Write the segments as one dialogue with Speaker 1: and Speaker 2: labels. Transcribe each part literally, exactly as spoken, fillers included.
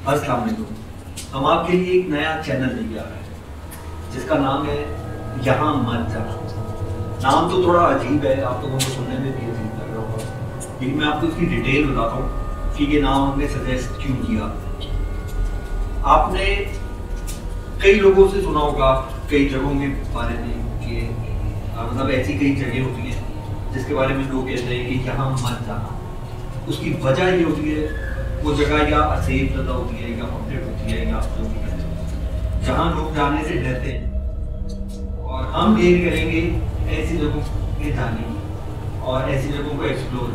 Speaker 1: अस्सलाम वालेकुम। हम आपके लिए एक नया चैनल लेके आ रहे हैं जिसका नाम है यहाँ मत जाना। नाम तो थोड़ा अजीब है, आप लोगों को सुनने में भी अजीब लग रहा होगा, लेकिन मैं आपको इसकी डिटेल बताता हूँ कि ये नाम हमने सजेस्ट क्यों किया। आपने कई लोगों से सुना होगा कई जगहों के बारे में कि मतलब ऐसी कई जगह होती हैं जिसके बारे में लोग कहते हैं कि यहाँ मत जाना। उसकी वजह ये होती है वो जगह या असेफ ज़्यादा होती है या अपडेट होती है या जो भी कहते हैं जहाँ लोग जाने से डरते हैं। और हम डेयर करेंगे ऐसी जगहों पे जाने और ऐसी जगहों को एक्सप्लोर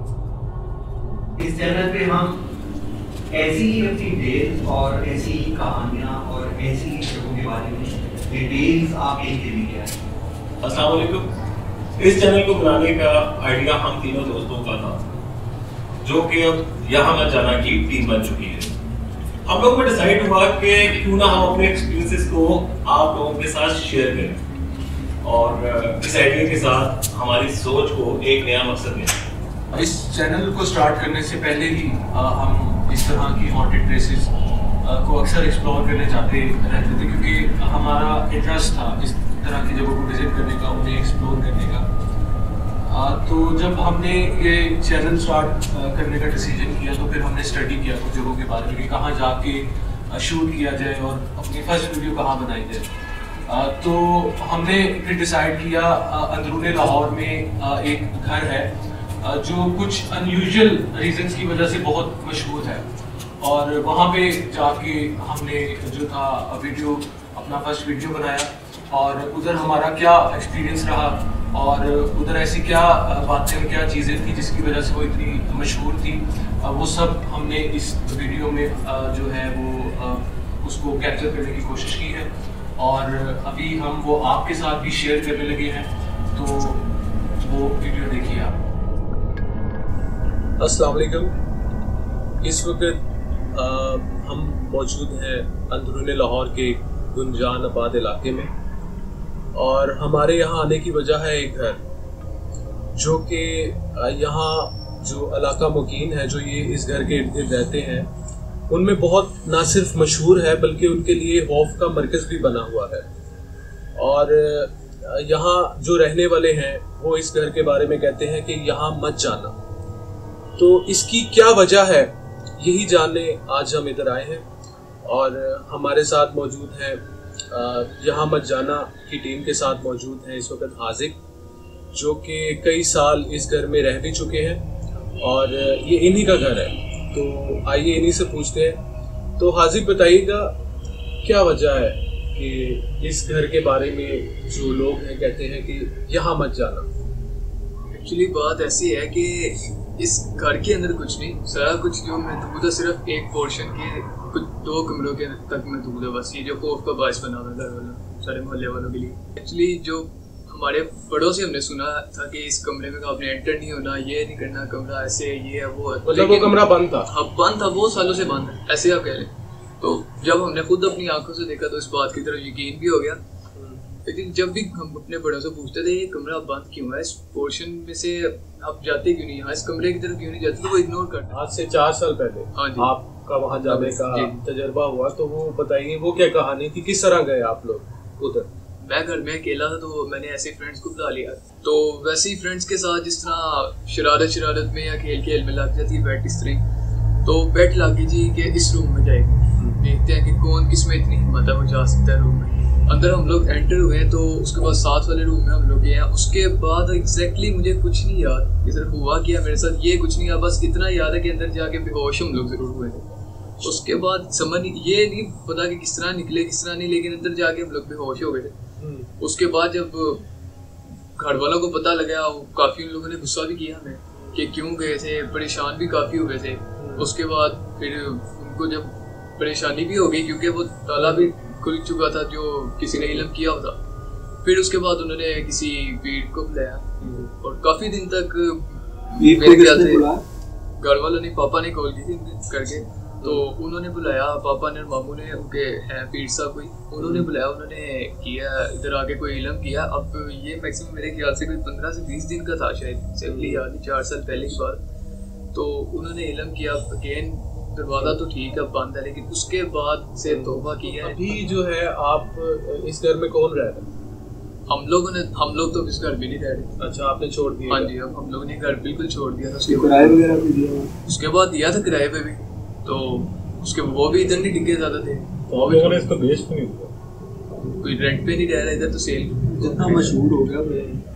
Speaker 1: करें। इस चैनल पे हम ऐसी ही अपनी डेयर और ऐसी ही कहानियाँ और ऐसी ही जगहों के बारे में डिटेल्स आपके लिए आए।
Speaker 2: अस्सलाम वालेकुम। इस चैनल को बनाने का आइडिया हम तीनों दोस्तों का था, जो कि अब यहाँ मत जाना की टीम बन चुकी है। हम लोग को डिसाइड हुआ कि क्यों ना हम अपने एक्सपीरियंसेस को आप लोगों के साथ शेयर करें और इस आइडिया के साथ हमारी सोच को एक नया मकसद दें।
Speaker 3: इस चैनल को स्टार्ट करने से पहले ही आ, हम इस तरह की हॉन्टेड प्लेसेस को अक्सर एक्सप्लोर करने जाते रहते थे, क्योंकि हमारा इंटरेस्ट था इस तरह की जगहों को विजिट करने का, उन्हें एक्सप्लोर करने का। आ, तो जब हमने ये चैनल स्टार्ट करने का डिसीजन किया तो फिर हमने स्टडी किया कुछ जगहों के बारे में कि कहाँ जाके शूट किया जाए और अपनी फर्स्ट वीडियो कहाँ बनाई जाए। आ, तो हमने फिर डिसाइड किया अंदरूने लाहौर में आ, एक घर है आ, जो कुछ अनयूजुअल रीजंस की वजह से बहुत मशहूर है, और वहाँ पे जाके हमने जो था वीडियो अपना फर्स्ट वीडियो बनाया और उधर हमारा क्या एक्सपीरियंस रहा और उधर ऐसी क्या बातें क्या चीज़ें थी जिसकी वजह से वो इतनी मशहूर थी, वो सब हमने इस वीडियो में जो है वो उसको कैप्चर करने की कोशिश की है और अभी हम वो आपके साथ भी शेयर करने लगे हैं, तो वो वीडियो देखिए आप।
Speaker 4: अस्सलाम वालेकुम। इस वक्त हम मौजूद हैं अंदरूने लाहौर के गुंजान आबाद इलाके में और हमारे यहाँ आने की वजह है एक घर जो कि यहाँ जो इलाका मुकीन है, जो ये इस घर के इर्द गिर्द रहते हैं, उनमें बहुत ना सिर्फ मशहूर है बल्कि उनके लिए खौफ का मरकज़ भी बना हुआ है। और यहाँ जो रहने वाले हैं वो इस घर के बारे में कहते हैं कि यहाँ मत जाना। तो इसकी क्या वजह है यही जानने आज हम इधर आए हैं और हमारे साथ मौजूद हैं यहाँ मत जाना की टीम के साथ मौजूद हैं इस वक्त हाजिक, जो कि कई साल इस घर में रह भी चुके हैं और ये इन्हीं का घर है। तो आइए इन्हीं से पूछते हैं। तो हाजिक बताइएगा क्या वजह है कि इस घर के बारे में जो लोग हैं कहते हैं कि यहाँ मत जाना।
Speaker 5: एक्चुअली बात ऐसी है कि इस घर के अंदर कुछ नहीं, सारा कुछ जो महदूद है सिर्फ एक पोर्शन के कुछ दो कमरों के तक महदूद है, बस ये जो खौफ का बायस बना हुआ है घर वालों सारे मोहल्ले वालों के लिए। एक्चुअली जो हमारे बड़ों से हमने सुना था कि इस कमरे में आपने एंटर नहीं होना, ये नहीं करना, कमरा ऐसे ये है वो है,
Speaker 4: मतलब वो कमरा बंद था।
Speaker 5: हाँ बंद था, बहुत सालों से बंद है, ऐसे आप कह रहे। तो जब हमने खुद अपनी आंखों से देखा तो इस बात की तरफ यकीन भी हो गया। लेकिन जब भी हम अपने बड़ों से पूछते थे ये कमरा बंद क्यों है, इस पोर्शन में से आप जाते क्यों नहीं, यहाँ इस कमरे की तरफ क्यों नहीं जाते, तो वो इग्नोर करते।
Speaker 4: आज से चार साल पहले
Speaker 5: हाँ जी
Speaker 4: आपका वहाँ जाने का तजर्बा हुआ, तो वो बताइए वो क्या कहानी थी, किस तरह गए आप लोग उधर?
Speaker 5: मैं घर में अकेला था तो मैंने ऐसे फ्रेंड्स को बुला लिया, तो वैसे ही फ्रेंड्स के साथ जिस तरह शरारत शरारत में या खेल खेल में लग जाती है बैट इस तरह, तो बैट लगी जी कि इस रूम में जाएगी, देखते हैं कि कौन किस में इतनी हिम्मत है वो जा सकता है रूम में। अंदर हम लोग एंटर हुए तो उसके बाद साथ वाले रूम में हम लोग गए हैं। उसके बाद एग्जैक्टली मुझे कुछ नहीं याद कि सिर्फ हुआ क्या मेरे साथ, ये कुछ नहीं याद, बस इतना याद है कि अंदर जाके बेहोश हम लोग जरूर हुए थे। उसके बाद समझ ये नहीं पता कि किस तरह निकले किस तरह नहीं, लेकिन अंदर जाके हम लोग बेहोश हो गए थे। उसके बाद जब घर वालों को पता लगा, काफ़ी उन लोगों ने गुस्सा भी किया हमें कि क्यों गए थे, परेशान भी काफ़ी हुए थे। उसके बाद फिर उनको जब परेशानी भी हो गई क्योंकि वो ताला भी खुल चुका था जो किसी ने इल्म किया होता, फिर उसके बाद उन्होंने किसी पीर को बुलाया और काफ़ी दिन तक मेरे ख्याल से घर वालों ने, पापा ने कॉल की थी करके, तो उन्होंने बुलाया, पापा ने और मामू ने, उनके हैं पीर साहब कोई, उन्होंने बुलाया, उन्होंने किया इधर आके कोई इल्म किया। अब ये मैक्सिमम मेरे ख्याल से कोई पंद्रह से बीस दिन का था शायद, सिंपली याद चार साल पहले की बात। तो उन्होंने इल्म किया, अगेन दरवाजा तो ठीक है बंद है, लेकिन उसके बाद से तौबा किया है।
Speaker 4: अभी जो है आप इस घर में कौन रह रहा है?
Speaker 5: हम लोगों ने हम लोग तो इस घर भी नहीं रह रहे।
Speaker 4: अच्छा, आपने छोड़ दिया?
Speaker 5: हाँ जी, अब हम लोगों ने घर बिल्कुल छोड़ दिया था। उसके
Speaker 3: किराए वगैरह भी दिया?
Speaker 5: उसके बाद दिया था किराए पे भी, तो उसके वो भी इधर नहीं टिके ज्यादा थे।
Speaker 2: तो लोगों ने इसको बेच क्यों नहीं दिया?
Speaker 5: कोई रेंट पे नहीं रह रहा इधर, तो सेल
Speaker 3: जितना मशहूर हो गया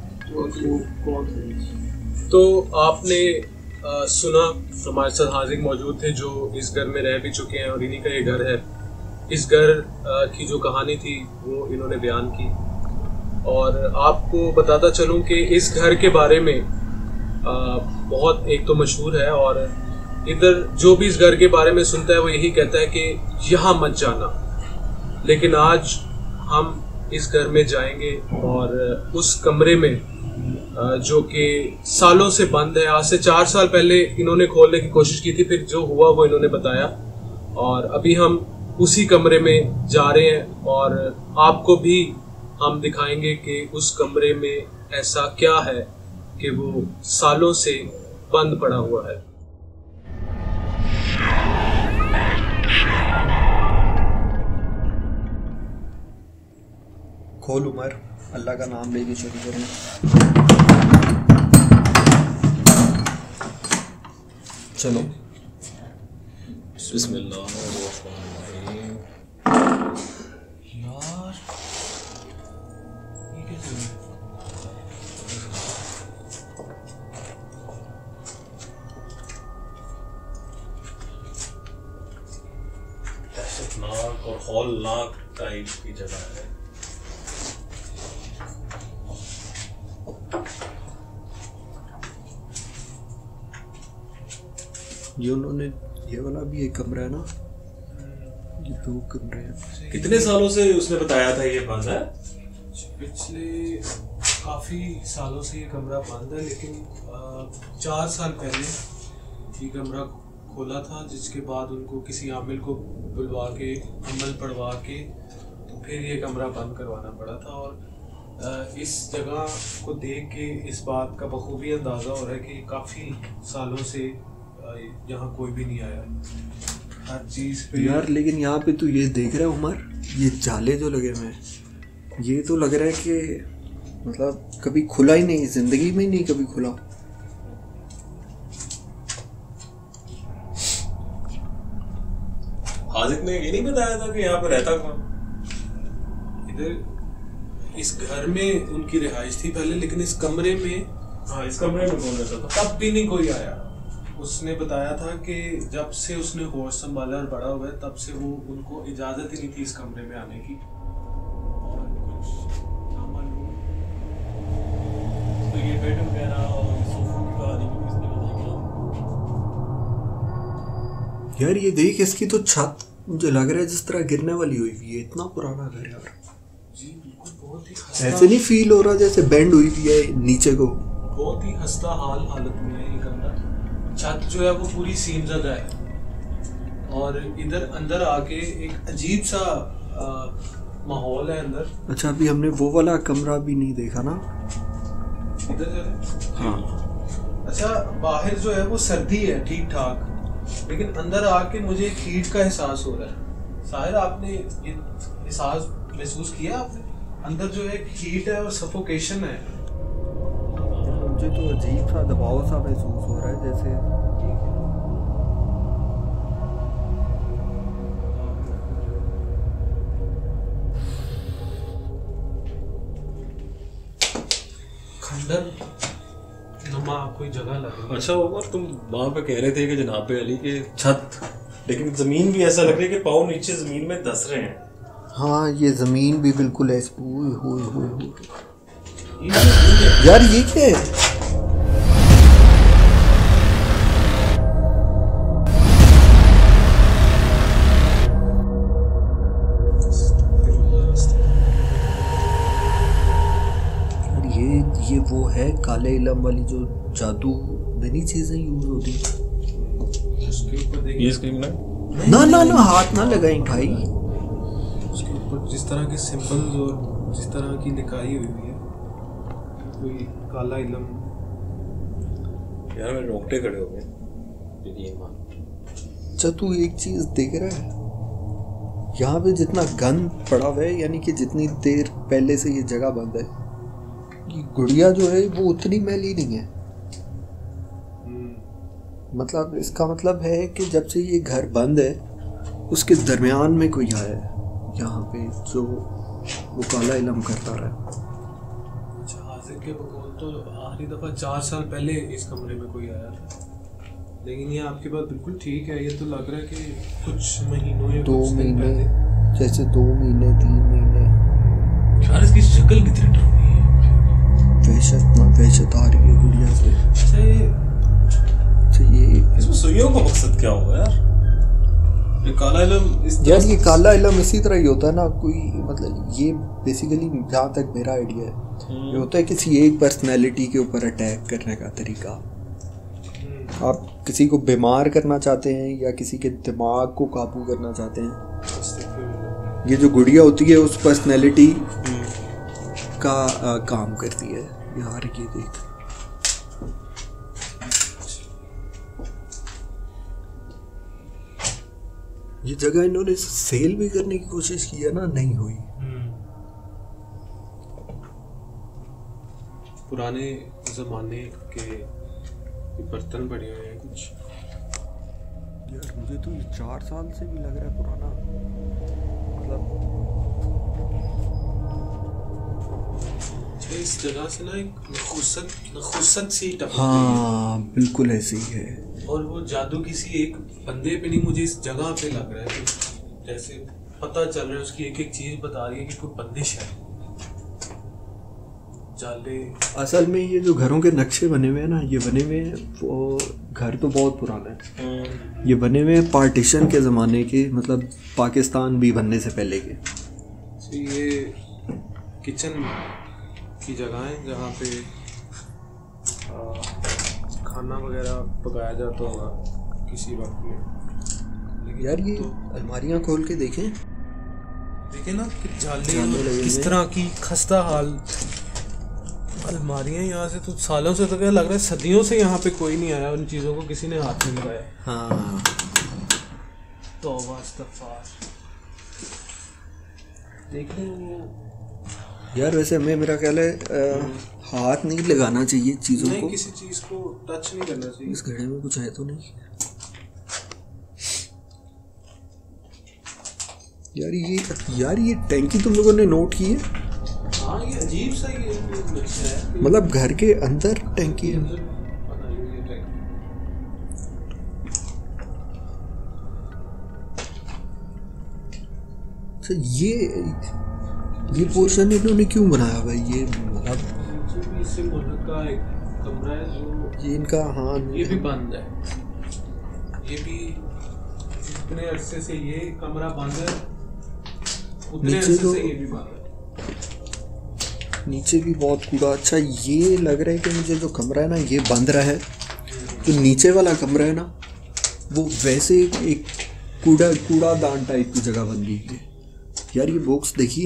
Speaker 4: तो आपने आ, सुना, हमारे साथ हाजिर मौजूद थे जो इस घर में रह भी चुके हैं और इन्हीं का ये घर है। इस घर आ, की जो कहानी थी वो इन्होंने बयान की, और आपको बताता चलूं कि इस घर के बारे में आ, बहुत एक तो मशहूर है, और इधर जो भी इस घर के बारे में सुनता है वो यही कहता है कि यहाँ मत जाना। लेकिन आज हम इस घर में जाएंगे और उस कमरे में जो कि सालों से बंद है, आज से चार साल पहले इन्होंने खोलने की कोशिश की थी, फिर जो हुआ वो इन्होंने बताया, और अभी हम उसी कमरे में जा रहे हैं और आपको भी हम दिखाएंगे कि उस कमरे में ऐसा क्या है कि वो सालों से बंद पड़ा हुआ है।
Speaker 1: खोल उमर, अल्लाह का नाम लेके शुरू करें। चलो
Speaker 2: बिस्मिल्लाहिर्रहमानिर्रहीम।
Speaker 3: यार ये कैसे है?
Speaker 2: दहशतनाक और हौलनाक टाइप की जगह है।
Speaker 1: ये उन्होंने ये वाला भी एक कमरा है ना, ये दो कमरे हैं।
Speaker 2: कितने सालों से उसने बताया था ये बंद है?
Speaker 4: पिछले काफ़ी सालों से ये कमरा बंद है, लेकिन चार साल पहले ये कमरा खोला था, जिसके बाद उनको किसी आमिल को बुलवा के अमल पढ़वा के तो फिर ये कमरा बंद करवाना पड़ा था। और इस जगह को देख के इस बात का बखूबी अंदाज़ा हो रहा है कि काफ़ी सालों से यहाँ कोई भी नहीं आया हर चीज़ पे।
Speaker 1: यार लेकिन यहाँ पे तू ये देख रहा है उमर, ये जाले जो लगे हुए हैं, ये तो लग रहा है कि मतलब कभी खुला ही नहीं, जिंदगी में ही नहीं कभी खुला।
Speaker 2: हाजिक ने ये नहीं बताया था कि यहाँ पे रहता कौन?
Speaker 4: इधर इस घर में उनकी रिहाइश थी पहले, लेकिन इस कमरे में,
Speaker 2: हाँ इस कमरे में कौन रहता था?
Speaker 4: तब भी नहीं कोई आया। उसने बताया था कि जब से उसने होश संभाला और बड़ा हुआ है तब से वो उनको इजाजत ही नहीं थी इस कमरे में आने की। और कुछ नामालूम
Speaker 2: तो ये बेड वगैरह और सोफों की कहानी भी किसने बताई?
Speaker 1: यार ये देख, इसकी तो छत मुझे लग रहा है जिस तरह गिरने वाली हुई है। इतना पुराना घर यार।
Speaker 4: जी बिल्कुल, बहुत ही
Speaker 1: ऐसे नहीं फील हो रहा जैसे बेंड हुई हुई है नीचे को।
Speaker 4: बहुत ही खस्ता हाल हालत में है ये कमरा। छत जो है वो पूरी सीम ज़दा है, और इधर अंदर आके एक अजीब सा माहौल है अंदर।
Speaker 1: अच्छा, अभी हमने वो वाला कमरा भी नहीं देखा ना।
Speaker 4: इधर जो है,
Speaker 1: हाँ
Speaker 4: अच्छा बाहर जो है वो सर्दी है ठीक ठाक, लेकिन अंदर आके मुझे एक हीट का एहसास हो रहा है। साहिर, आपने ये एहसास महसूस किया? आपने अंदर जो है हीट है और सफोकेशन है।
Speaker 1: मुझे तो अजीब सा दबाव सा महसूस हो रहा है जैसे।
Speaker 4: खंडर नुमा कोई जगह लग रही है।
Speaker 2: अच्छा उमर, तुम वहां पे कह रहे थे कि जनाब अली के छत, लेकिन जमीन भी ऐसा लग रही है कि पाँव नीचे जमीन में धस रहे हैं।
Speaker 1: हाँ, ये जमीन भी बिल्कुल ऐसे। ओए होए होए होए।
Speaker 4: ये
Speaker 1: यार ये क्या है? ये वो है काले इलम वाली जो जादू बनी चीजें यूज होती हैं।
Speaker 4: उसके ऊपर देखिए,
Speaker 2: ये स्क्रीन में
Speaker 1: ना ना ना हाथ ना लगाएं भाई।
Speaker 4: उसके ऊपर जिस तरह के सिंबल्स और जिस तरह की लिखाई हुई है, कोई काला इलम।
Speaker 2: यार मेरे रोंगटे खड़े हो गए। यकीन मान,
Speaker 1: अच्छा तू एक चीज देख रहा है, यहाँ पे जितना गंद पड़ा हुआ है, यानी कि जितनी देर पहले से ये जगह बंद है, ये गुड़िया जो है वो उतनी मैली नहीं है। मतलब इसका मतलब है कि जब से ये घर बंद है उसके दरमियान में कोई आया है यहाँ पे जो वो काला इलम करता रहा।
Speaker 4: अच्छा, हाजिर के बकौल तो आखिरी दफ़ा चार साल पहले इस कमरे में कोई आया था, लेकिन ये आपकी बात बिल्कुल ठीक है। ये तो लग रहा है कि कुछ महीनों या
Speaker 1: दो
Speaker 4: कुछ दिन
Speaker 1: महीने,
Speaker 4: पहले,
Speaker 1: जैसे दो महीने तीन महीने।
Speaker 4: यार इसकी शक्ल कितनी डरावनी है,
Speaker 1: वहशत ना वहशत आ रही है गुड़िया से।
Speaker 4: अच्छा ये
Speaker 1: अच्छा ये
Speaker 2: इसमें सुइयों का मकसद क्या होगा यार? ये काला इलम इस
Speaker 1: यार ये काला इलम इसी तरह ही होता है ना, कोई मतलब ये बेसिकली जहाँ तक मेरा आइडिया है, ये होता है किसी एक पर्सनैलिटी के ऊपर अटैक करने का तरीका। आप किसी को बीमार करना चाहते हैं या किसी के दिमाग को काबू करना चाहते हैं, ये जो गुड़िया होती है उस पर्सनैलिटी का आ, काम करती है। यार ये देख, ये जगह इन्होंने सेल भी करने की कोशिश की है ना, नहीं हुई।
Speaker 4: पुराने जमाने के बर्तन पड़े हुए हैं कुछ।
Speaker 1: यार मुझे तो ये चार साल से भी लग रहा है पुराना, मतलब
Speaker 4: इस जगह से ना एक नखुसत नखुसत सी टपक रही है।
Speaker 1: हाँ बिल्कुल ऐसे ही है।
Speaker 4: और वो जादू किसी एक बंदे पे नहीं, मुझे इस जगह पे लग रहा है कि जैसे पता चल रहा है, उसकी एक एक चीज बता रही है कि कोई बंदिश है। जाले
Speaker 1: असल में ये जो घरों के नक्शे बने हुए हैं ना, ये बने हुए हैं, वो घर तो बहुत पुराना है, ये बने हुए हैं पार्टीशन के ज़माने के, मतलब पाकिस्तान भी बनने से पहले के।
Speaker 4: तो ये किचन की जगह है जहाँ पे आ, खाना वगैरह पकाया जाता होगा किसी वक्त में। लेकिन
Speaker 1: यार ये
Speaker 4: तो
Speaker 1: अलमारियाँ खोल के देखें,
Speaker 4: देखे ना कि जाले
Speaker 1: जाले
Speaker 4: और
Speaker 1: लगे
Speaker 4: किस
Speaker 1: हुए।
Speaker 4: तरह की खस्ता हाल अलमारियाँ। यहाँ से तो सालों से तो क्या लग रहा है सदियों से यहाँ पे कोई नहीं आया, उन चीज़ों को किसी ने हाथ नहीं लगाया।
Speaker 1: हाँ
Speaker 4: तौबा इस्तग़फ़ार। देख रहे हो
Speaker 1: यार, वैसे हमें मेरा ख्याल है आ, हाथ नहीं लगाना चाहिए चीज़ों
Speaker 4: नहीं,
Speaker 1: को,
Speaker 4: किसी चीज़ को टच नहीं करना चाहिए।
Speaker 1: इस घड़े में कुछ है तो नहीं। यार ये यार ये टैंकी तुम लोगों ने नोट की है?
Speaker 4: हाँ ये अजीब सा ये नक्शा है,
Speaker 1: मतलब घर के अंदर टैंकी है।
Speaker 4: बनाई हुई है टैंकी।
Speaker 1: अच्छा ये ये पोर्शन इन्होंने क्यों बनाया भाई? ये मतलब
Speaker 4: इससे मोहल्ले का एक कमरा है जो
Speaker 1: ये इनका, हाँ
Speaker 4: ये भी बंद है। ये भी इतने अरसे से ये कमरा बंद है, उतने
Speaker 1: नीचे
Speaker 4: अरसे
Speaker 1: तो-
Speaker 4: से ये भी बंद है।
Speaker 1: नीचे भी बहुत कूड़ा। अच्छा ये लग रहा है कि मुझे जो कमरा है ना ये बंद रहा है, जो नीचे वाला कमरा है ना वो वैसे एक, एक कूड़ा कूड़ा दान टाइप की जगह बन गई है। यार ये बॉक्स देखिए,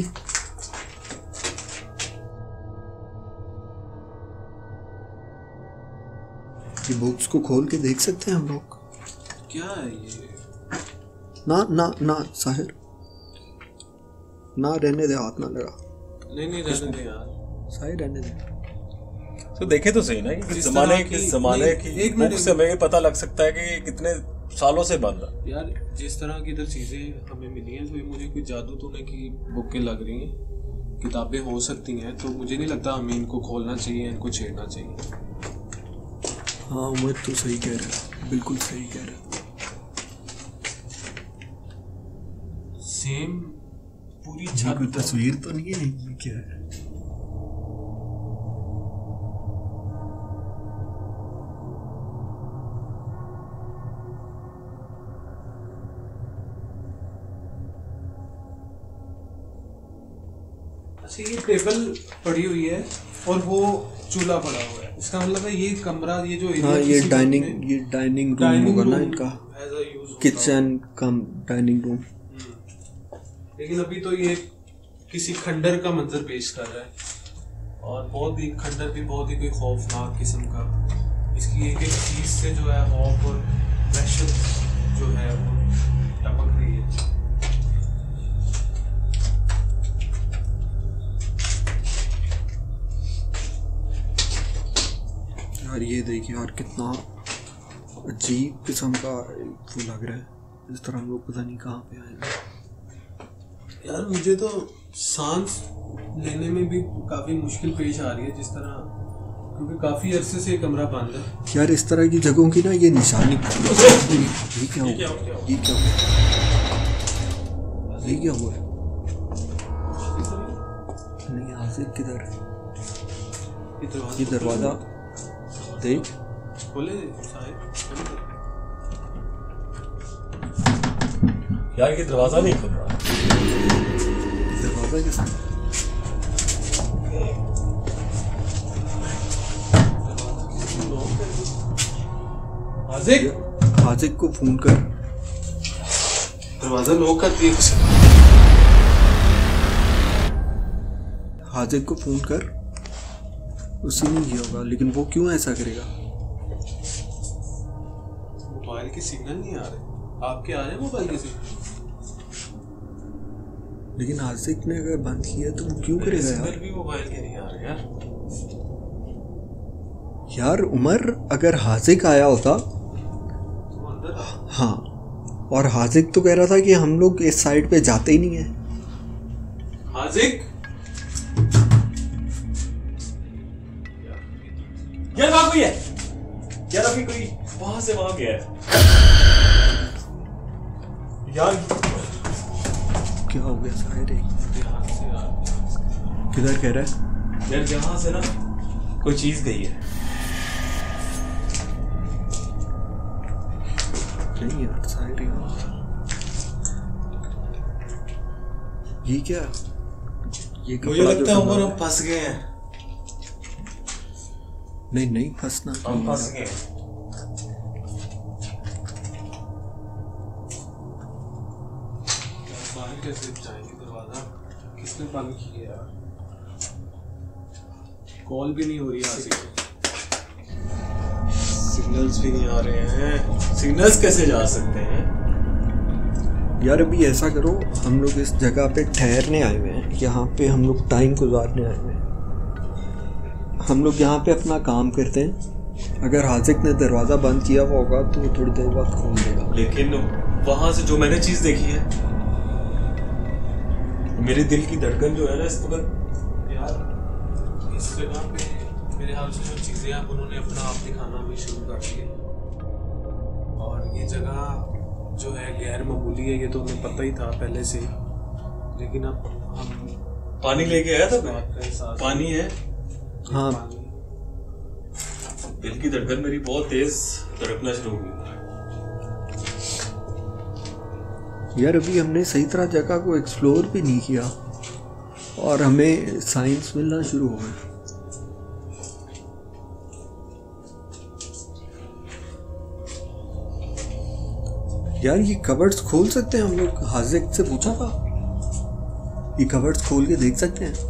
Speaker 1: ये बॉक्स को खोल के देख सकते हैं हम लोग?
Speaker 4: क्या है ये?
Speaker 1: ना ना ना साहिर, ना रहने दे, हाथ ना लगा।
Speaker 4: नहीं नहीं रहने दे यार,
Speaker 1: साहिर रहने दे।
Speaker 2: तो देखे तो सही ना कि किस
Speaker 4: जिस
Speaker 2: जमाने
Speaker 4: तरह
Speaker 2: किस
Speaker 4: की-
Speaker 2: जमाने
Speaker 4: नहीं,
Speaker 2: की
Speaker 4: एक मिनट,
Speaker 2: बुक से हमें ये पता लग सकता है कि ये कितने सालों से बंद है।
Speaker 4: यार जिस तरह की इधर चीज़ें हमें मिली हैं तो ये मुझे कोई जादू टोने की बुकें लग रही हैं, किताबें हो सकती हैं, तो मुझे नहीं लगता हमें इनको खोलना चाहिए, इनको छेड़ना चाहिए।
Speaker 1: हाँ उमर तो सही कह रहा है, बिल्कुल सही कह रहा है।
Speaker 4: सेम पूरी
Speaker 1: ये
Speaker 4: छत
Speaker 1: कोई तस्वीर तो नहीं है, ये क्या है?
Speaker 4: अच्छा ये टेबल पड़ी हुई है और वो चूल्हा पड़ा हुआ है, इसका मतलब है ये कमरा, ये जो एरिया
Speaker 1: हाँ ये
Speaker 4: किसी
Speaker 1: डाइनिंग
Speaker 4: वक्त में
Speaker 1: ये डाइनिंग रूम
Speaker 4: डाइनिंग
Speaker 1: होगा ना
Speaker 4: रूम
Speaker 1: इनका,
Speaker 4: as a use होता
Speaker 1: किचन कम डाइनिंग रूम।
Speaker 4: होगा। लेकिन अभी तो ये किसी खंडर का मंजर पेश कर रहा है और बहुत ही खंडर भी बहुत ही कोई खौफनाक किस्म का, इसकी एक एक चीज से जो है खौफ और वहशत जो है वो टपक रही है।
Speaker 6: यार ये देखिए यार, कितना अजीब किस्म का वो लग रहा है, इस तरह हम लोग पता नहीं कहाँ पे आए।
Speaker 4: यार मुझे तो सांस लेने में भी काफ़ी मुश्किल पेश आ रही है, जिस तरह, क्योंकि काफ़ी अरसे से कमरा बंद है।
Speaker 6: यार इस तरह की जगहों की ना ये निशानी, ये क्या हुआ, ये क्या हुआ, ये क्या हुआ? नहीं, हासिल किधर है? ये दरवाजा देख,
Speaker 4: खोले साहिब।
Speaker 2: यार ये दरवाजा नहीं खुल रहा।
Speaker 6: दरवाजा किसने?
Speaker 4: हाजिक,
Speaker 6: हाजिक को फोन कर।
Speaker 4: दरवाजा लॉक कर दिया किसी।
Speaker 6: हाजिक को फोन कर, उसी ने किया होगा, लेकिन वो क्यों ऐसा करेगा?
Speaker 4: मोबाइल के सिग्नल नहीं आ रहे। आपके आ रहे मोबाइल के सिग्नल?
Speaker 6: लेकिन हाजिक ने अगर बंद किया तो वो क्यों करेगा यार?
Speaker 4: भी मोबाइल के नहीं आ रहे यार।
Speaker 6: यार उमर, अगर हाजिक आया होता, हाँ, और हाजिक तो कह रहा था कि हम लोग इस साइड पे जाते ही नहीं है।
Speaker 4: हाजिक,
Speaker 2: यार वहां कोई है, यार अभी कोई वहां से वहां गया है यार।
Speaker 6: क्या हो गया साहिर? किधर कह रहा है?
Speaker 2: यार यहाँ से ना कोई चीज गई है।
Speaker 6: नहीं यार साहिर, ये क्या? ये
Speaker 2: मुझे लगता है उमर हम फंस गए हैं।
Speaker 6: नहीं नहीं, फंसना
Speaker 2: हम फंस गए।
Speaker 4: बाहर कैसे जाएंगे? दरवाजा किसने बंद किया यार? कॉल भी नहीं हो रही यहाँ से,
Speaker 2: सिग्नल्स भी नहीं आ रहे हैं। सिग्नल्स कैसे जा सकते हैं?
Speaker 6: यार अभी ऐसा करो, हम लोग इस जगह पे ठहरने आए हुए हैं, यहाँ पे हम लोग टाइम गुजारने आए हुए हैं। हम लोग यहाँ पे अपना काम करते हैं। अगर हाजिक ने दरवाज़ा बंद किया हुआ होगा तो वो थोड़ी देर बाद खोल देगा।
Speaker 2: लेकिन वहां से जो मैंने चीज देखी है, मेरे दिल की धड़कन जो है ना इस वक्त,
Speaker 4: यार इस जगह पे मेरे हाल से जो चीज़ें आप उन्होंने अपना आप दिखाना भी शुरू कर दिए, और ये जगह जो है गैर मामूली है, ये तो हमें पता ही था पहले से ही। लेकिन अब हम
Speaker 2: पानी लेके आया था मैं, पानी है।
Speaker 6: हाँ,
Speaker 2: दिल की धड़कन मेरी बहुत तेज धड़कना शुरू हो गई।
Speaker 6: यार अभी हमने सही तरह जगह को एक्सप्लोर भी नहीं किया और हमें साइंस मिलना शुरू हो गया। यार ये कवर्ड्स खोल सकते हैं हम लोग? हाजिक से पूछा था, ये कवर्ड्स खोल के देख सकते हैं?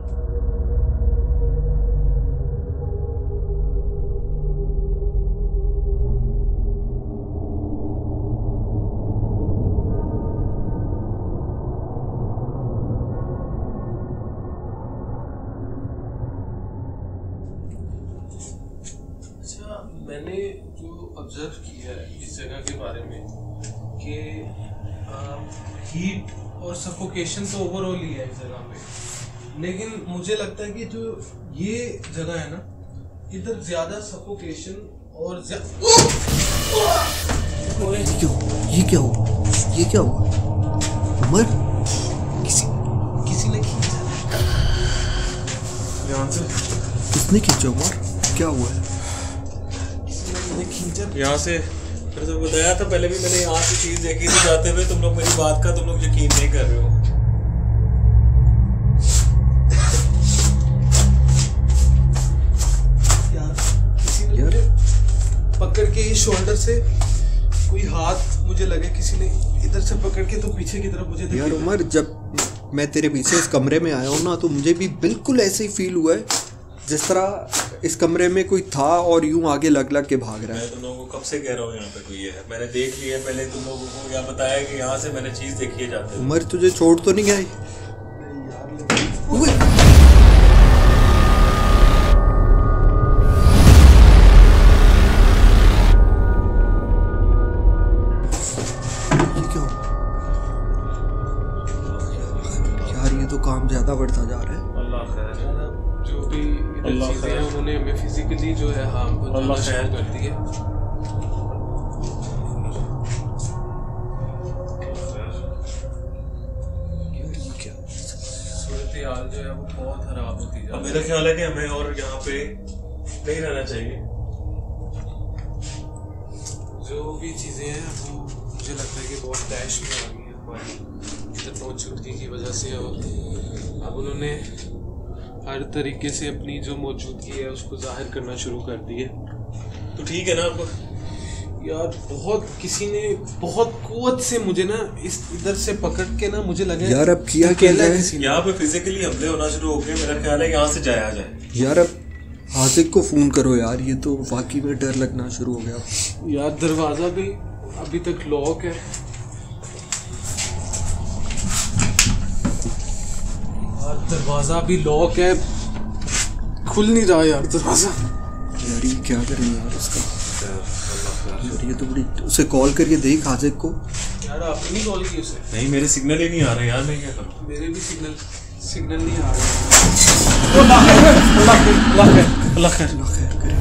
Speaker 4: मैंने जो ऑब्जर्व किया है इस जगह के बारे में कि हीट और सफोकेशन तो ओवरऑल ही है इस जगह पे, लेकिन मुझे लगता है कि जो ये जगह है ना, इधर ज्यादा सफोकेशन और
Speaker 6: क्यों? ये क्या हुआ? ये क्या हुआ? उमर, किसी किसी ने खींचा। किसने खींचा उमर? क्या हुआ है?
Speaker 2: यहाँ से मैंने तो बताया था पहले भी, मैंने यहाँ से चीज देखी थी जाते हुए। तुम लोग मेरी बात का तुम लोग यकीन नहीं कर रहे हो।
Speaker 4: यार किसी ने मुझे पकड़ के इस शोल्डर से कोई हाथ मुझे लगे किसी ने इधर से पकड़ के तो पीछे की तरफ मुझे।
Speaker 6: यार उमर, जब मैं तेरे पीछे इस कमरे में आया हूँ ना, तो मुझे भी बिल्कुल ऐसे ही फील हुआ है जिस तरह इस कमरे में कोई था और यूं आगे लग लग के भाग रहा है।
Speaker 2: मैं तुम लोगों को कब से कह रहा हूँ यहाँ पे कोई है, मैंने देख लिया है पहले तुम लोगों को, या बताया कि यहाँ से मैंने चीज़ देखी है जाते हुए।
Speaker 6: उमर तुझे छोड़ तो नहीं गई? काम ज्यादा बढ़ता जा रहा है।
Speaker 2: अल्लाह खैर,
Speaker 3: जो भी इधर चीजें हैं उन्होंने हमें फिजिकली जो है हार्म पहुंचाना शुरू कर दी है। सूरत हाल जो है वो बहुत खराब होती जा रही है।
Speaker 2: मेरा ख्याल है कि हमें और यहाँ पे नहीं रहना चाहिए।
Speaker 3: जो भी चीजें हैं वो मुझे लगता है कि बहुत तैश में आ गई है हमारी मौजूदगी की वजह से, और अब उन्होंने हर तरीके से अपनी जो मौजूदगी है उसको जाहिर करना शुरू कर दी है।
Speaker 2: तो ठीक है ना आपको
Speaker 3: यार, बहुत किसी ने बहुत कुव्वत से मुझे ना इस इधर से पकड़ के ना मुझे लगा
Speaker 6: यार अब किया क्या है,
Speaker 2: यहाँ पे फिजिकली हमले होना शुरू हो गए। मेरा ख्याल है यहाँ से जाया जाए।
Speaker 6: यार अब हासिक को फोन करो यार, ये तो वाकई में डर लगना शुरू हो गया।
Speaker 3: यार दरवाजा भी अभी तक लॉक है। दरवाजा भी लॉक है, खुल नहीं रहा यार दरवाजा।
Speaker 6: यार ये क्या करें यार इसका? यार ये तो बड़ी, उसे कॉल करके देख हाजिक को।
Speaker 3: यार आपने नहीं कॉल की उसे?
Speaker 2: नहीं, मेरे सिग्नल ही नहीं आ रहे यार, मैं क्या करूं?
Speaker 3: मेरे भी सिग्नल सिग्नल नहीं आ रहे। अल्लाह खैर, अल्लाह खैर, अल्लाह खैर, अल्लाह खैर, अल्लाह खैर करे।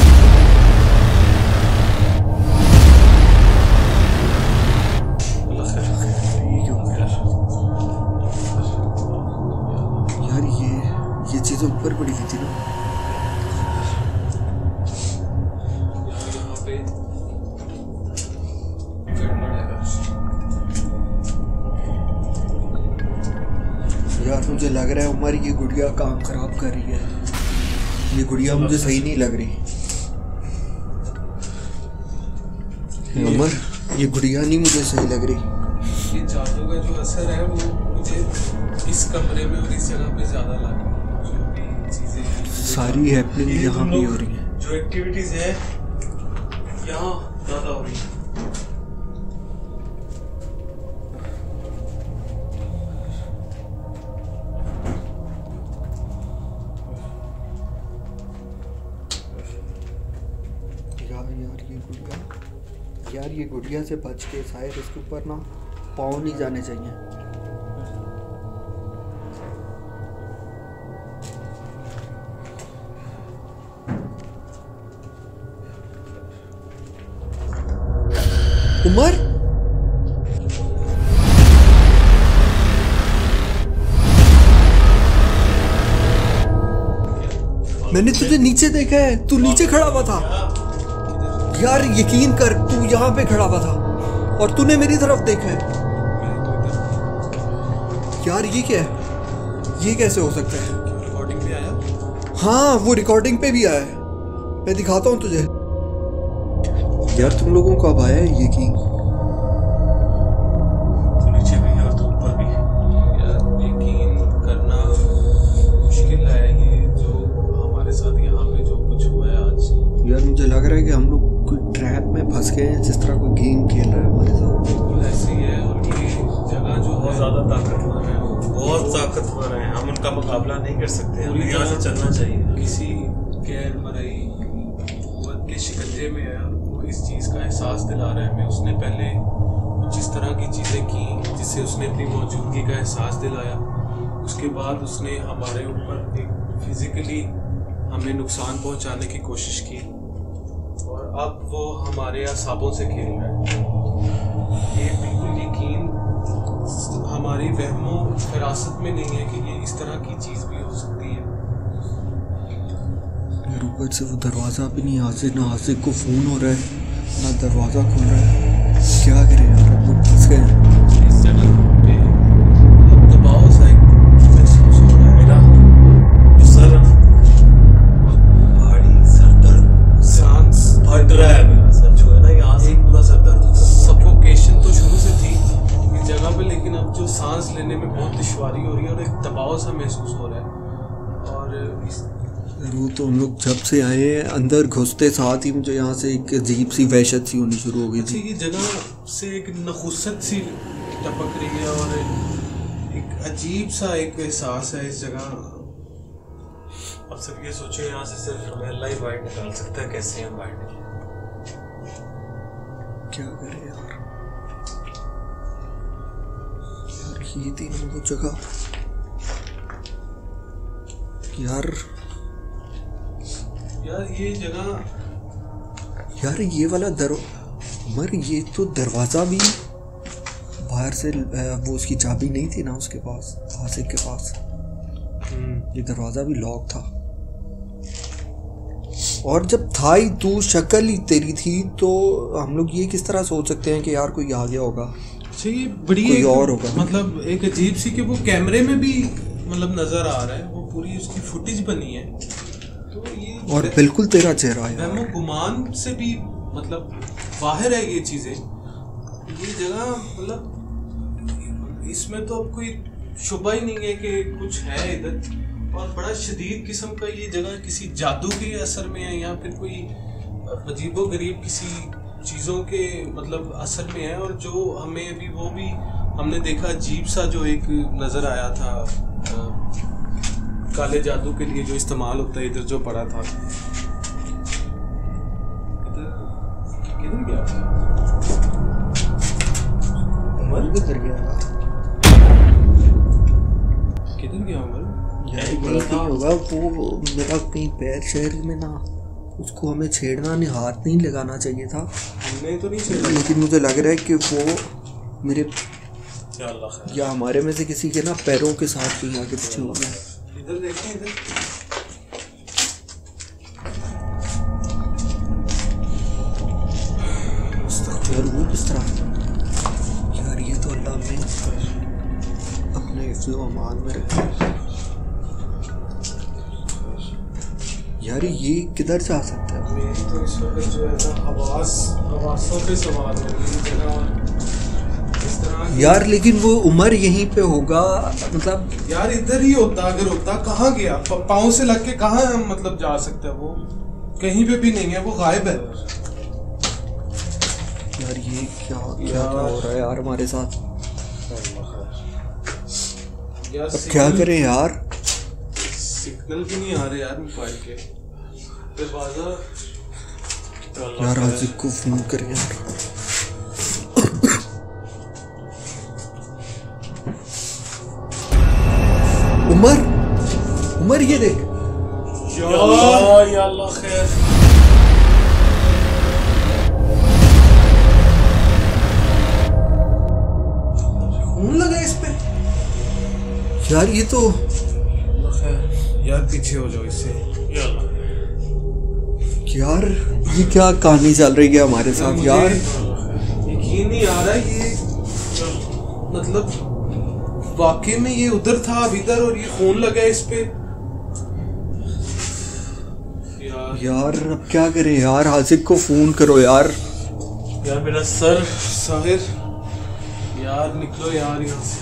Speaker 6: चीज़ ऊपर पड़ी हुई थी ना
Speaker 3: यहाँ पे।
Speaker 6: यार मुझे लग रहा है उमर ये गुड़िया काम खराब कर रही है। ये गुड़िया मुझे सही नहीं लग रही। उमर ये गुड़िया नहीं मुझे सही लग रही।
Speaker 3: ये जादू का जो असर है वो मुझे इस कमरे में और इस जगह पे ज्यादा लग रहा है।
Speaker 6: सारी हैपनिंग यहाँ पे हो रही है।
Speaker 2: जो एक्टिविटीज है यहाँ ज्यादा हो रही है।
Speaker 6: यार यार ये गुड़िया यार ये गुड़िया से बच के शायद इसके ऊपर ना पाँव नहीं जाने चाहिए। उमर मैंने तुझे नीचे देखा है, तू नीचे खड़ा हुआ था। यार यकीन कर, तू यहाँ पे खड़ा हुआ था और तूने मेरी तरफ देखा है। यार ये क्या है? ये कैसे हो सकता है?
Speaker 3: रिकॉर्डिंग पे आया?
Speaker 6: हाँ वो रिकॉर्डिंग पे भी आया है, मैं दिखाता हूँ तुझे। यार तुम लोगों को अब आया है यकीन?
Speaker 2: तो नीचे भी और तो ऊपर भी।
Speaker 3: यार यकीन करना मुश्किल है ये जो हमारे साथ यहाँ पे जो कुछ हुआ है आज।
Speaker 6: यार मुझे लग रहा है कि हम लोग कोई ट्रैप में फंस गए हैं, जिस तरह कोई गेम खेल रहा है हमारे साथ।
Speaker 3: बिल्कुल ऐसे ही है, और ये जगह जो
Speaker 2: बहुत ज्यादा ताकतवर है, बहुत ताकतवर है, हम उनका मुकाबला नहीं कर सकते। हमें यहाँ से चलना चाहिए।
Speaker 3: किसी गैर मरई कुव्वत के शिकंजे में है, इस चीज़ का एहसास दिला रहा है हमें। उसने पहले कुछ इस तरह की चीज़ें की जिससे उसने अपनी मौजूदगी का एहसास दिलाया। उसके बाद उसने हमारे ऊपर एक फिज़िकली हमें नुकसान पहुंचाने की कोशिश की, और अब वो हमारे असाबों से खेल रहा है। ये बिल्कुल यकीन हमारी वहमों फिरासत में नहीं है कि ये इस तरह की चीज़ भी हो सकती है।
Speaker 6: ऊपर से वो दरवाज़ा भी नहीं, हासिक ना हासिक को फ़ोन हो रहा है ना दरवाज़ा खुल रहा है। क्या करें यार, अब लोग फंस गए
Speaker 3: इस जगह पे। दबाव सा एक महसूस हो रहा है। मेरा
Speaker 2: जो सर भारी सर दर्द,
Speaker 3: सांस
Speaker 2: फट रहा है। मेरा सर जो है ना यहाँ से पूरा सर दर्द।
Speaker 3: सफोकेशन तो शुरू से थी इस जगह पे, लेकिन अब जो सांस लेने में बहुत दुश्वारी हो रही है और एक दबाव सा महसूस हो रहा है। और इस
Speaker 6: वो तो हम लोग जब से आए हैं अंदर घुसते साथ ही मुझे यहाँ से एक अजीब सी वहशत सी होनी शुरू हो गई थी।
Speaker 4: ये जगह से एक नखुसत सी टपक रही है और एक अजीब सा एक एहसास है इस जगह। अब सब ये सोचो यहाँ से सिर्फ हमें अल्लाह ही बाहर निकाल सकता है, कैसे हम बाहर निकलें?
Speaker 6: क्या करें यार, यार ये थी ना वो जगह यार।
Speaker 4: यार ये जगह,
Speaker 6: यार ये वाला दर उमर ये तो दरवाज़ा भी बाहर से वो उसकी चाबी नहीं थी ना उसके पास, आसिफ के पास। ये दरवाज़ा भी लॉक था और जब था ही तू शक्ल ही तेरी थी तो हम लोग ये किस तरह सोच सकते हैं कि यार कोई आ गया होगा।
Speaker 4: अच्छा ये बड़ी
Speaker 6: कोई
Speaker 4: एक,
Speaker 6: और होगा
Speaker 4: मतलब एक अजीब सी कि वो कैमरे में भी मतलब नजर आ रहा है, वो पूरी उसकी फुटेज बनी है तो ये
Speaker 6: और बिल्कुल तेरा चेहरा है
Speaker 4: वहमो गुमान से भी मतलब बाहर है ये चीजें। ये जगह मतलब इसमें तो अब कोई शुबा ही नहीं है कि कुछ है इधर, और बड़ा शदीद किस्म का ये जगह किसी जादू के असर में है या फिर कोई अजीबो गरीब किसी चीज़ों के मतलब असर में है। और जो हमें अभी वो भी हमने देखा अजीब सा जो एक नज़र आया था आ, काले जादू के लिए जो इस्तेमाल होता है इधर जो पड़ा था, इधर किधर गया
Speaker 6: उमर? किधर गया
Speaker 4: किधर गया उमर?
Speaker 6: यार यही कहीं होगा वो मेरा कहीं पैर शहर में ना, उसको हमें छेड़ना नहीं, हाथ नहीं लगाना चाहिए था।
Speaker 4: हमने तो नहीं छेड़ा,
Speaker 6: लेकिन मुझे लग रहा है कि वो मेरे या हमारे में से किसी के ना पैरों के साथ कहीं आगे पीछे हो गया।
Speaker 4: इधर देखें इधर,
Speaker 6: यार वो किस तरह, यार ये तो अल्लाह ने अपने हिफ्ज़-ओ अमान में रखा। यार ये किधर जा सकता है?
Speaker 4: मेरी तो इस वक्त जो है ना हवास हवासों पे सवार हो गई जगह इस तरह।
Speaker 6: यार लेकिन वो उमर यहीं पे होगा, मतलब
Speaker 4: यार इधर ही होता, अगर होता कहाँ गया? पाँव से लग के कहाँ हम मतलब जा सकते हैं? वो कहीं पे भी नहीं है, वो गायब है।
Speaker 6: यार ये क्या क्या क्या हो रहा है यार हमारे साथ?
Speaker 4: यार
Speaker 6: अब क्या करें यार?
Speaker 4: सिग्नल भी नहीं आ रहे यार मोबाइल के। दरवाजा
Speaker 6: यार आजिक को फोन करें यार। उमर उमर ये देख
Speaker 4: या अल्लाह या अल्लाह खैर। खून लगा इस पे
Speaker 6: यार, ये तो
Speaker 4: यार पीछे हो जाओ इससे।
Speaker 6: यार ये क्या कहानी चल रही है हमारे साथ यार?
Speaker 4: यकीन नहीं आ रहा ये मतलब वाकई में ये उधर था अब इधर, और ये खून लगा इस पे। यार
Speaker 6: यार अब क्या करें यार? हासिक को फोन करो यार।
Speaker 4: यार मेरा सर साहिर, यार निकलो यार यहाँ से।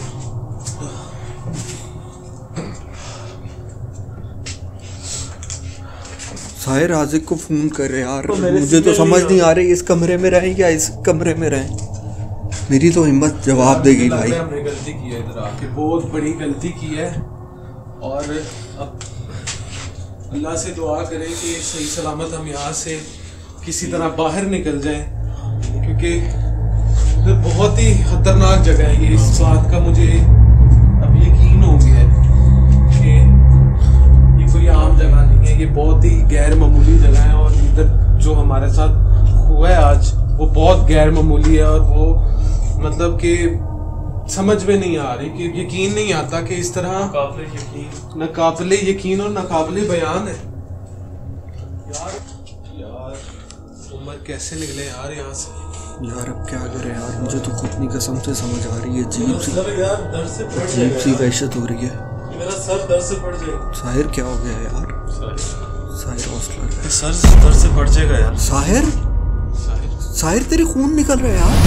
Speaker 6: साहिर हासिक को फोन कर रहे यार। मुझे तो समझ नहीं आ रही इस कमरे में रहें या इस कमरे में रहें। मेरी तो हिम्मत जवाब देगी भाई।
Speaker 4: हमने गलती की है इधर आके, बहुत बड़ी गलती की है, और अब अल्लाह से दुआ करें कि सही सलामत हम यहाँ से किसी तरह बाहर निकल जाएं, क्योंकि इधर बहुत ही खतरनाक जगह है ये। इस बात का मुझे अब यकीन हो गया है कि ये कोई आम जगह नहीं है, ये बहुत ही गैर मामूली जगह है। और इधर जो हमारे साथ हुआ है आज वो बहुत गैर मामूली है, और वो मतलब कि समझ में नहीं आ रही कि यकीन नहीं आता कि इस तरह यकीन न काबिले यकीन और न काबिले बयान है। यार यार उमर कैसे निकले यार यहाँ से?
Speaker 6: यार अब क्या करें यार? मुझे तो खुद नहीं कसम से समझ आ रही है। अजीब सी
Speaker 4: यार दर्द से फट
Speaker 6: अजीब सी वहशत हो रही है।
Speaker 4: मेरा सर दर्द से फट जाएगा।
Speaker 6: साहिर क्या हो गया यार? साहिर हौसला,
Speaker 4: सर दर्द से फट जाएगा यार।
Speaker 6: साहिर साहिर तेरे खून निकल रहा है यार।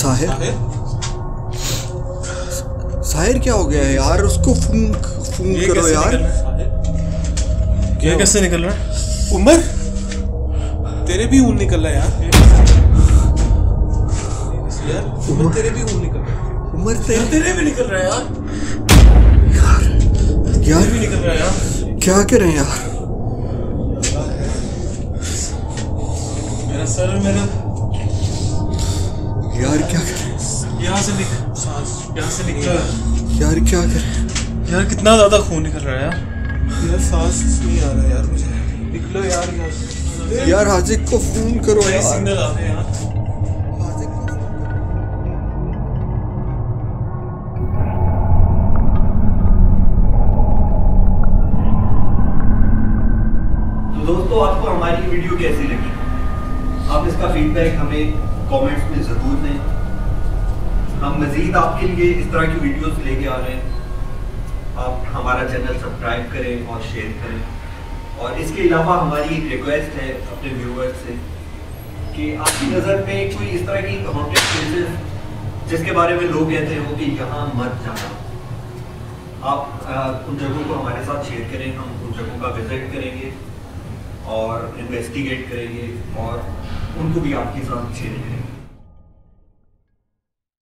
Speaker 6: साहिर साहिर क्या हो गया है यार? उसको फोन फोन करो यार।
Speaker 3: क्या कैसे निकल रहा है? उमर, तेरे भी ऊन निकल रहा है यार। यार उमर, तेरे भी ऊन निकल रहा है।
Speaker 6: उमर तेरे
Speaker 3: तेरे भी निकल रहा है यार।
Speaker 6: यार यार
Speaker 3: भी निकल रहा है यार।
Speaker 6: क्या करें यार?
Speaker 3: मेरा सर, मेरा
Speaker 6: यार क्या करें?
Speaker 3: यहाँ से निकल, सांस यहाँ से निकल
Speaker 6: यार क्या करें?
Speaker 3: यार कितना ज्यादा खून निकल रहा है यार। यार सांस नहीं आ रहा यार मुझे। निकलो यार यहाँ से।
Speaker 6: यार हाजिक को फोन करो यार।
Speaker 3: सिग्नल आ रहे हैं यार।
Speaker 6: हाजिक को फोन
Speaker 1: तो दोस्तों, आपको हमारी वीडियो कैसी लगी? आप इसका फीडबैक हमें कमेंट्स में ज़रूर दें। हम मज़ीद आपके लिए इस तरह की वीडियोस लेके आ रहे हैं। आप हमारा चैनल सब्सक्राइब करें और शेयर करें। और इसके अलावा हमारी एक रिक्वेस्ट है अपने व्यूअर्स से कि आपकी नज़र में कोई इस तरह की हॉन्टेड प्लेसेस जिसके बारे में लोग कहते हो कि यहाँ मत जाना, आप आ, उन जगहों को हमारे साथ शेयर करें। हम उन जगहों का विजिट करेंगे और इन्वेस्टिगेट करेंगे और उनको भी आपके साथ शेयर करेंगे।